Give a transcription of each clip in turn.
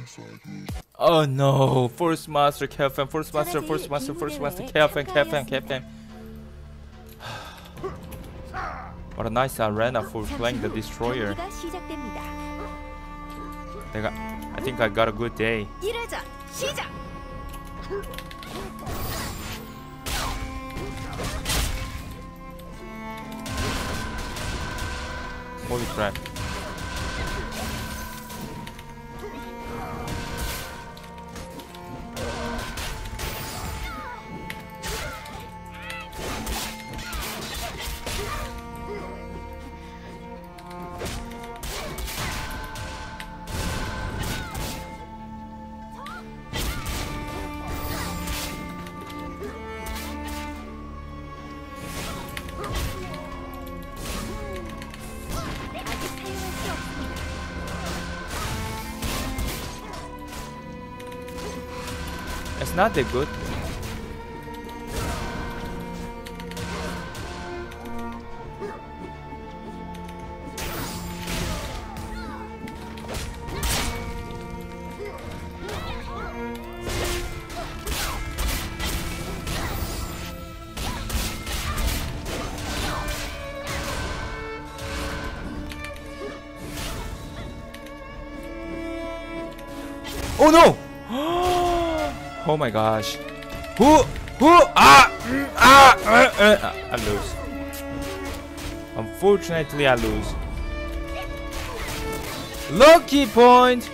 Oh no, Force Master, Captain, Force Master, Force Master, Force Master, Captain, Captain, Captain. What a nice arena for playing the Destroyer. I think I got a good day. Holy crap. It's not that good. Oh no! Oh my gosh. I lose. Unfortunately, I lose. Lucky point!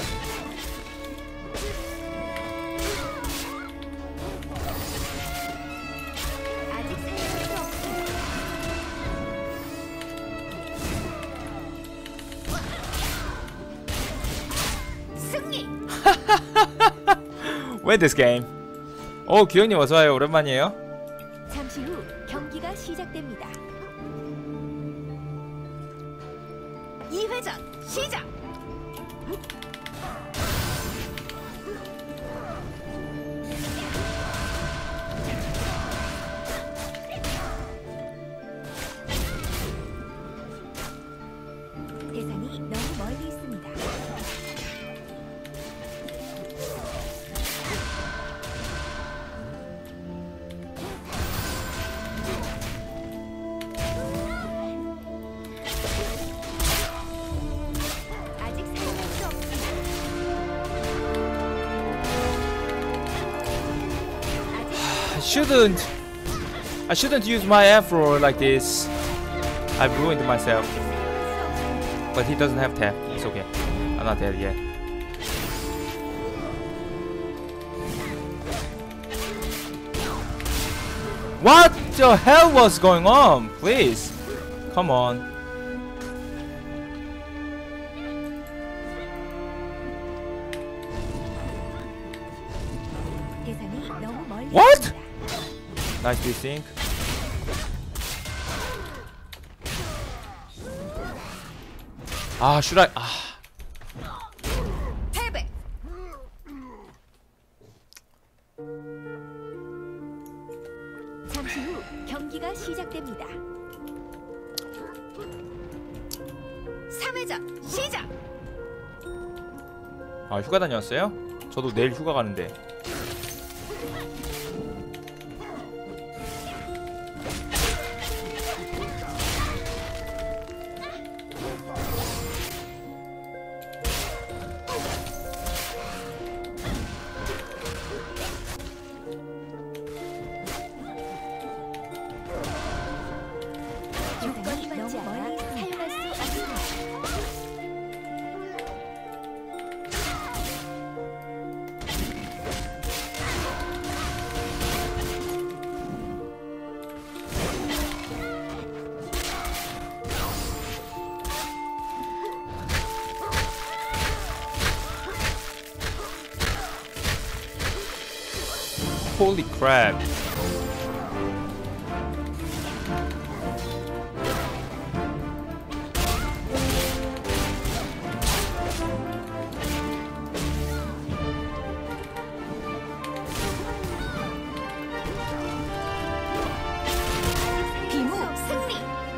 Win this game. 기현님 어서와요. 오랜만이에요. 잠시 후 경기가 시작됩니다. 2회전 시작. 대상이 너무 멀리 있습니다. I shouldn't use my afro like this. I've ruined myself. But he doesn't have tap. It's okay. I'm not dead yet. What the hell was going on? Please. Come on. What? Nice desync. Should I? 패배. 잠시 후 경기가 시작됩니다. 3회전 시작. 휴가 다녀왔어요? 저도 내일 휴가 가는데. Holy crap.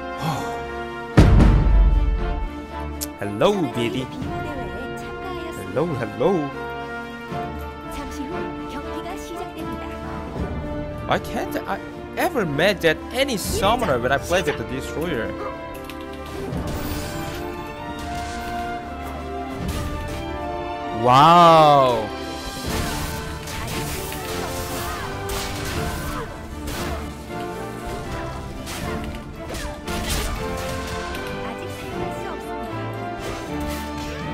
Hello, baby. Hello, hello. 잠시 후 경기가 시작됩니다. Why can't I ever met that any summoner when I play with the Destroyer? Wow. 아직 사용할 수 없습니다.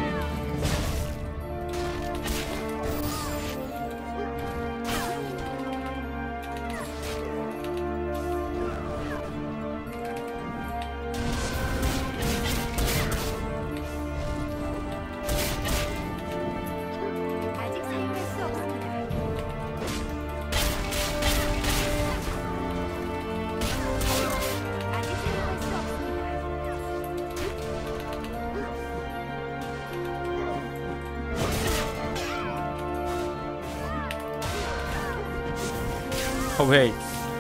아직 사용할 수 없습니다. 아직 사용할 수 없습니다. Oh wait.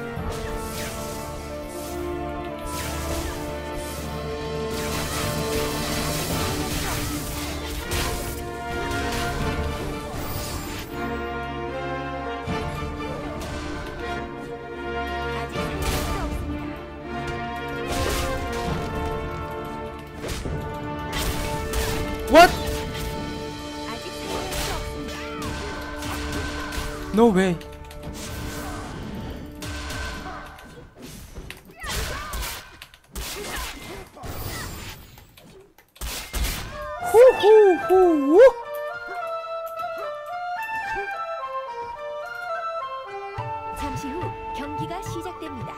아직 사용할 수 없습니다. What? 아직 사용할 수 없습니다. No way. 후후후. 잠시 후 경기가 시작됩니다.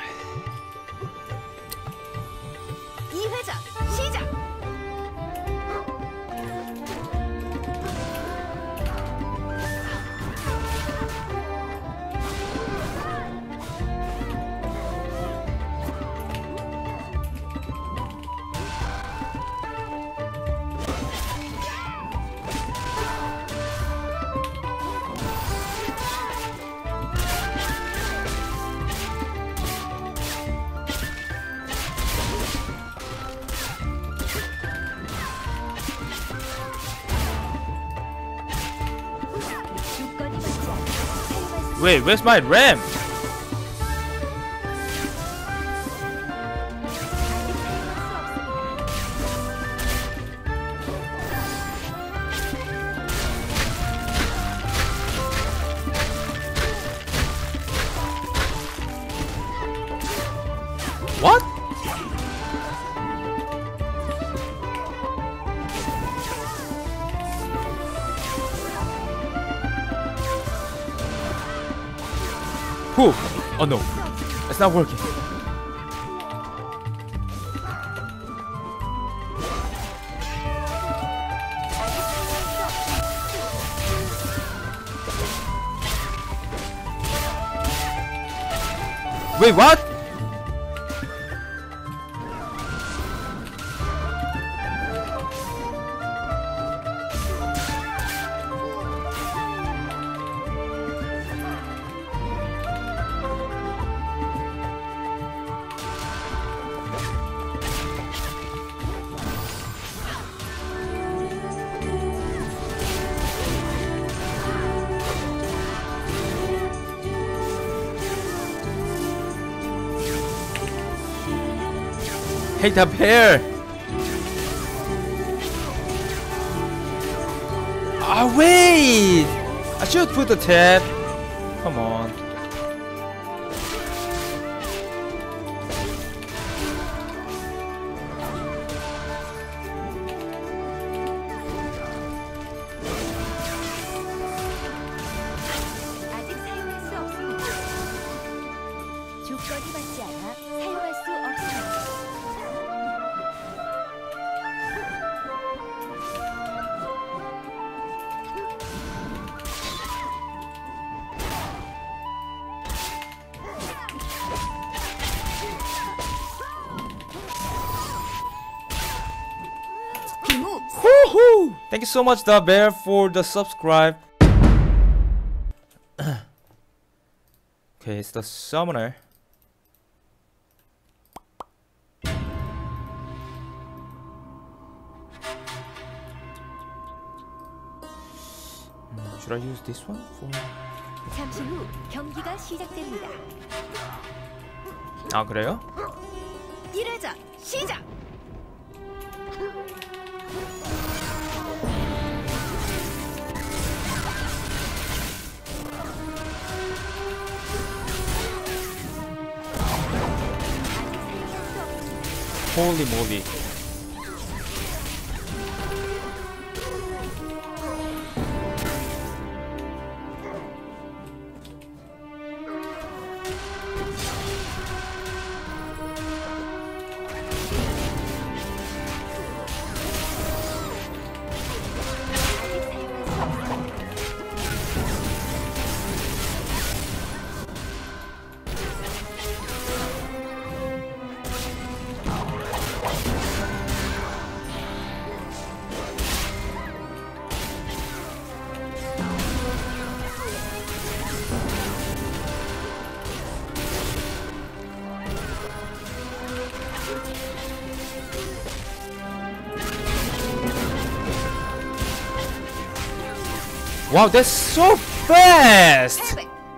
2회전 시작! 조건이 맞지 않아 사용할 수 Wait, where's my RAM? 아직 사용할 수 없습니다. What? Whew. Oh no, it's not working. Wait, what? Hey, the bear! Ah, wait! I should put the tab. Come on. 아직 사용할 수 없습니다. 조건이 맞지 않아 사용할 수 없습니다. 빙우 Woohoo! Thank you so much, the bear, for the subscribe. Okay, it's the summoner. Should I use this one for? 잠시 후 경기가 시작됩니다. 아 그래요? 1회전 시작! Holy moly. Wow, that's so fast!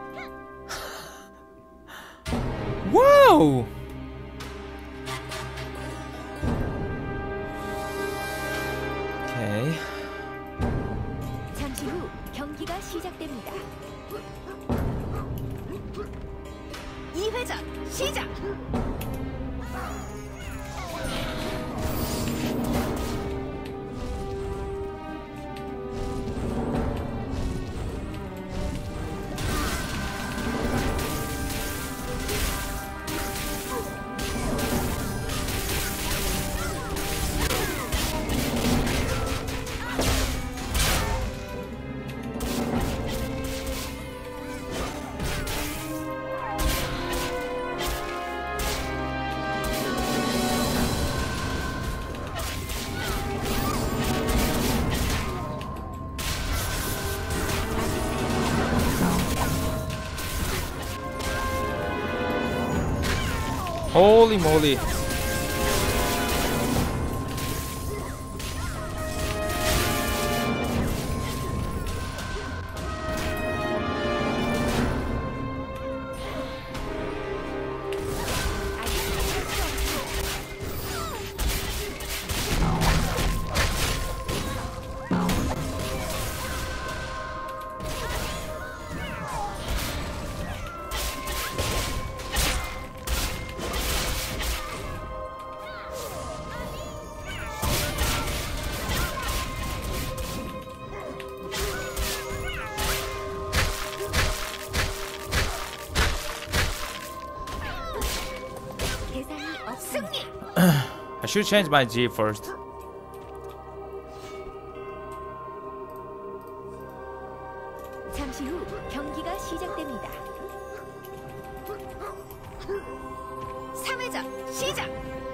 Wow! Okay. 잠시 후 경기가 시작됩니다. 2회전 시작! Holy moly. I should change my G first. 잠시 후 경기가 시작됩니다. 3회전 시작!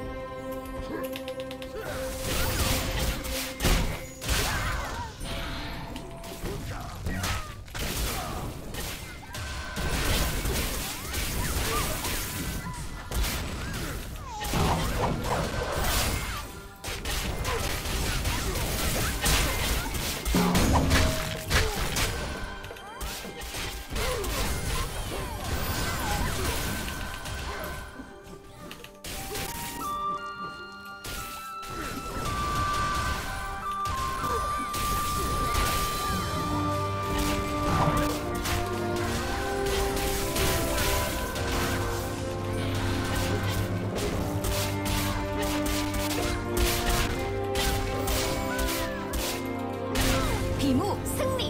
비무 승리!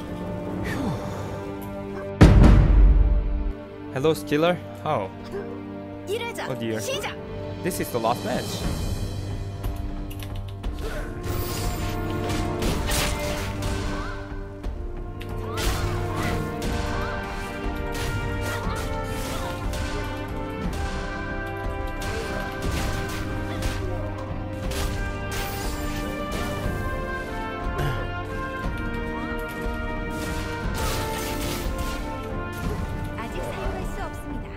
Hello, Skiller. Oh, 1회전 Oh dear. 시작! this is the last match. 아직 사용할 수 없습니다.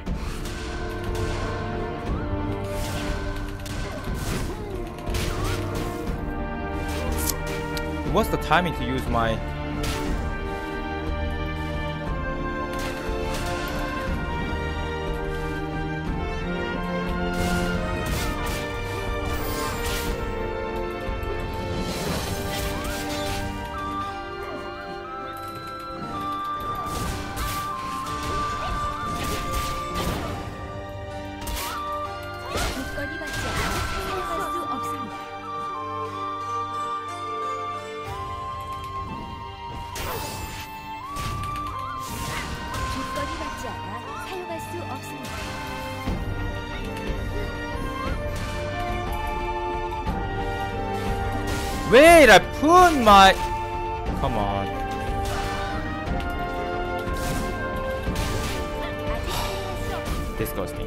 What's the timing to use my Wait, I put my... Come on. Disgusting.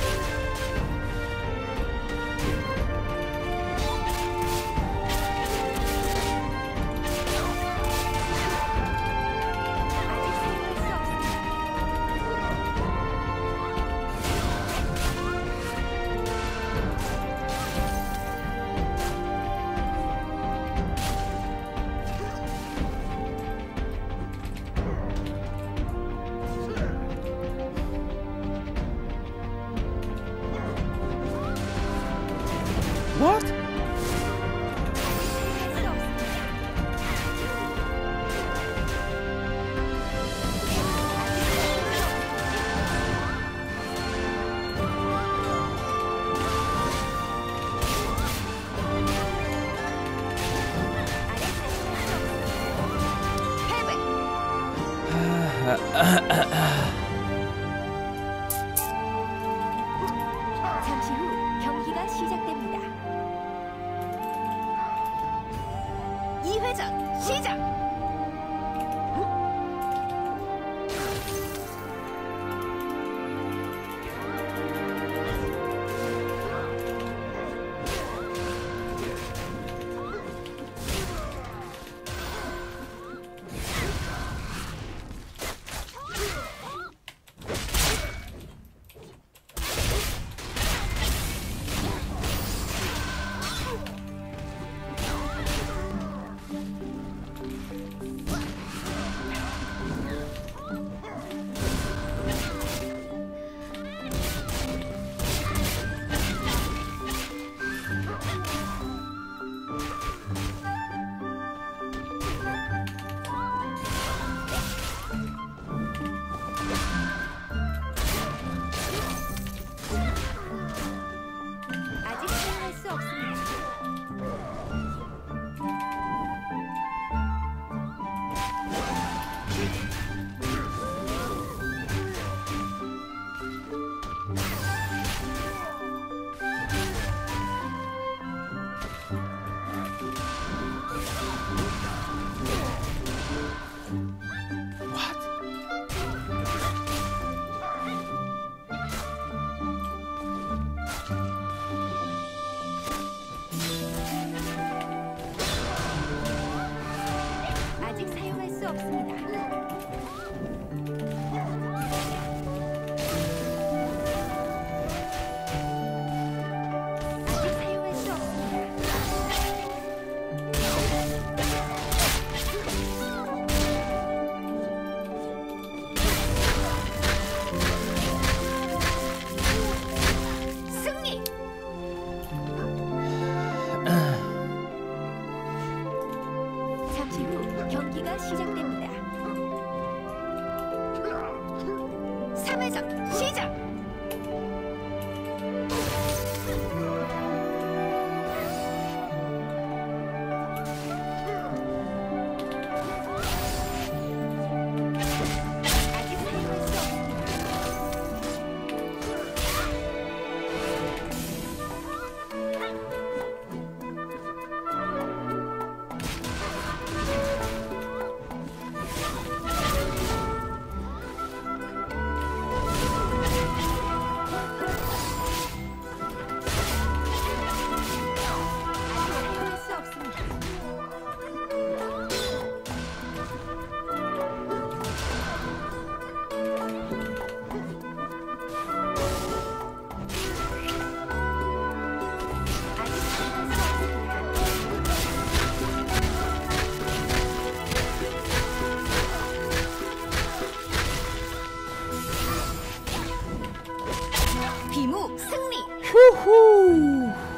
What? 잠시 후 경기가 시작됩니다. 2회전 시작! 아직 사용할 수 없습니다. 아직 사용할 수 없습니다. 아직 사용할 수 없습니다. 승리! 잠시 후 경기가 시작됩니다. 3회전 시작! 아직 사용할 수 없습니다. 사용할 수 없습니다. 아직 사용할 수 없습니다. 비무 승리! Woohoo!